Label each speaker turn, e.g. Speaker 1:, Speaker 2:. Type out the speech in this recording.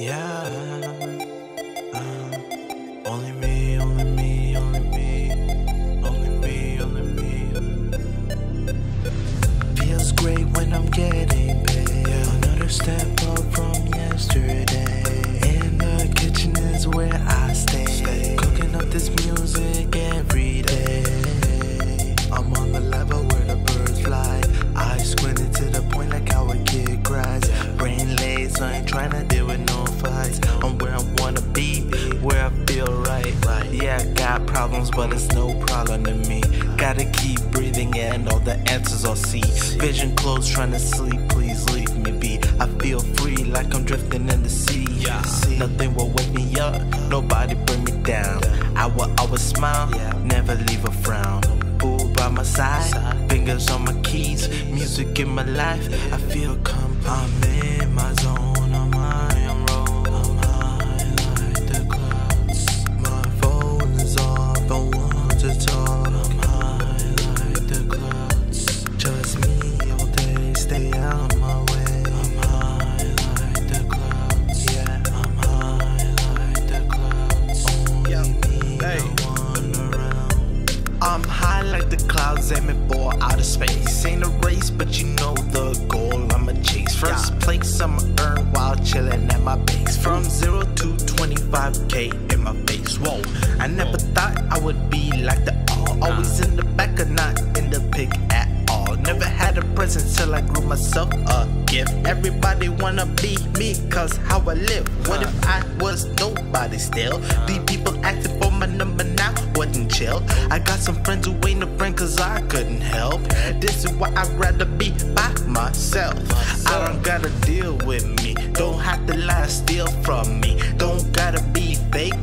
Speaker 1: Yeah, only me, only me, only me, only me, only me. Feels great when I'm getting paid. Another step up from yesterday. In the kitchen is where I stay. Cooking up this music every day. I'm on the level where the birds fly. I squinted to the point like how a kid cries. Brain lazy, I ain't trying to deal with no fights. I'm where I wanna be, where I feel right. Yeah, I got problems, but it's no problem to me. Gotta keep breathing and all the answers I'll see. Vision closed, trying to sleep, please leave me be. I feel free like I'm drifting in the sea. Nothing will wake me up, nobody bring me down. I will always smile, never leave a frown. Boo by my side, fingers on my keys, music in my life. I feel I'm in my zone, I'm high on roll. I'm high like the clouds. My phone is off, I want to talk. I'm high like the clouds. Just me all day, stay out of my way. I'm high like the clouds. Yeah, I'm high like the clouds. Only me, no one around. I'm high like the clouds, aiming for outer space. Ain't a race, but you know the goal I'ma chase. First place I'ma earn while chilling at my base. From 0 to 25K in my face. Whoa, I never thought I would be like the all. Always in the back or not in the pic at all. Never had a present till I grew myself a gift. Everybody wanna be me cause how I live. What if I was nobody still? These people asking for my number now, wasn't chill. I got some friends who ain't a friend cause I couldn't help. This is why I'd rather be by myself. I don't gotta deal with me, don't have to lie, steal from me. Don't gotta be fake